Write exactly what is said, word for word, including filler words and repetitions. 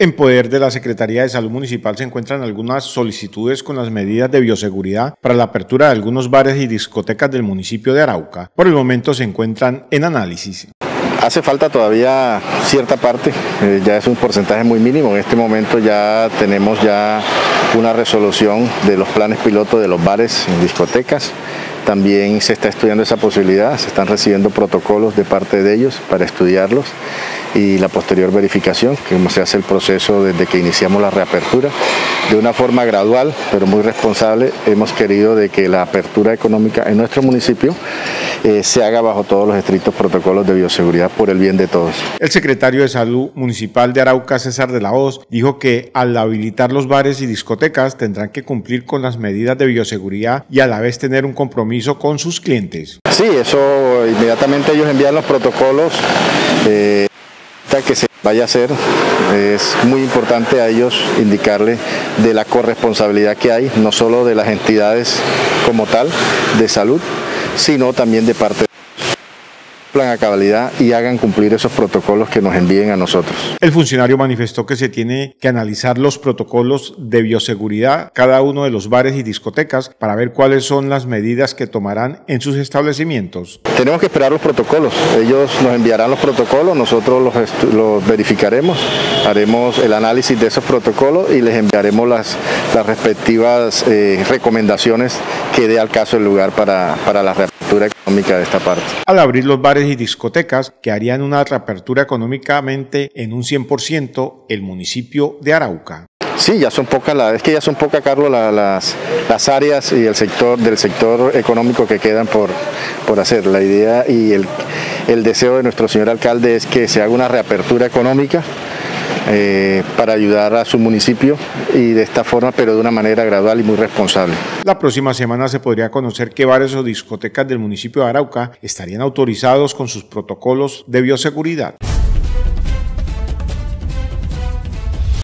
En poder de la Secretaría de Salud Municipal se encuentran algunas solicitudes con las medidas de bioseguridad para la apertura de algunos bares y discotecas del municipio de Arauca. Por el momento se encuentran en análisis. Hace falta todavía cierta parte, eh, ya es un porcentaje muy mínimo. En este momento ya tenemos ya una resolución de los planes piloto de los bares y discotecas. También se está estudiando esa posibilidad, se están recibiendo protocolos de parte de ellos para estudiarlos y la posterior verificación, que como se hace el proceso desde que iniciamos la reapertura. De una forma gradual, pero muy responsable, hemos querido de que la apertura económica en nuestro municipio eh, se haga bajo todos los estrictos protocolos de bioseguridad por el bien de todos. El secretario de Salud Municipal de Arauca, César de la Hoz, dijo que al habilitar los bares y discotecas tendrán que cumplir con las medidas de bioseguridad y a la vez tener un compromiso con sus clientes. Sí, eso inmediatamente ellos envían los protocolos eh, que se vaya a hacer. Es muy importante a ellos indicarle de la corresponsabilidad que hay, no solo de las entidades como tal de salud, sino también de parte de plan a cabalidad y hagan cumplir esos protocolos que nos envíen a nosotros. El funcionario manifestó que se tiene que analizar los protocolos de bioseguridad cada uno de los bares y discotecas para ver cuáles son las medidas que tomarán en sus establecimientos. Tenemos que esperar los protocolos, ellos nos enviarán los protocolos, nosotros los, los verificaremos, haremos el análisis de esos protocolos y les enviaremos las, las respectivas eh, recomendaciones que dé al caso el lugar para, para la reapertura económica de esta parte. Al abrir los bares y discotecas, que harían una reapertura económicamente en un cien por ciento el municipio de Arauca. Sí, ya son pocas, la, es que ya son pocas, Carlos, la, las, las áreas y el sector del sector económico que quedan por, por hacer. La idea y el, el deseo de nuestro señor alcalde es que se haga una reapertura económica Eh, para ayudar a su municipio y de esta forma, pero de una manera gradual y muy responsable. La próxima semana se podría conocer qué bares o discotecas del municipio de Arauca estarían autorizados con sus protocolos de bioseguridad.